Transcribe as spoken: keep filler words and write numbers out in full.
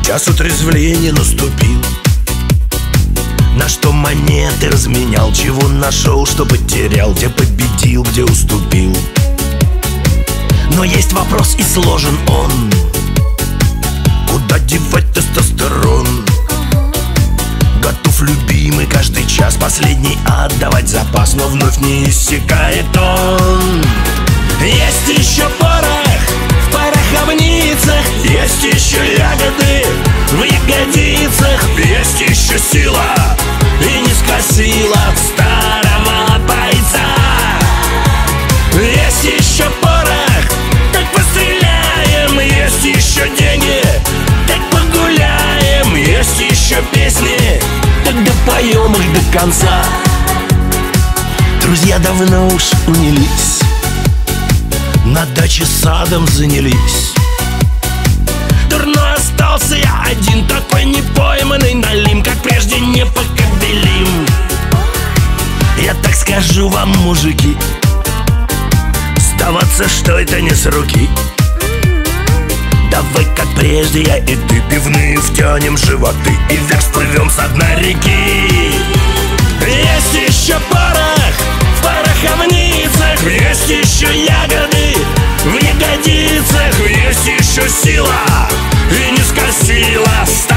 час утрезвления наступил. На что монеты разменял, чего нашел, что потерял, где победил, где уступил. Но есть вопрос, и сложен он: куда девать тестостерон? Готов, любимый, каждый час последний отдавать запас, но вновь не иссякает он. Есть еще порох в пороховницах, есть еще ягоды в ягодицах, есть еще сила и низкая сила старого бойца. Есть еще порох, так постреляем, есть еще деньги, так погуляем, есть еще песни, тогда поем их до конца. Друзья давно уж унялись, на даче садом занялись. Дурной остался я один, такой непойманный налим, как прежде не покобелим. Я так скажу вам, мужики, сдаваться, что это не с руки. Давай, как прежде, я и ты, пивные втянем животы и вверх всплывем с дна реки. Есть еще порох в пороховницах, есть еще ягоды в ягодицах, есть еще сила и низкая сила.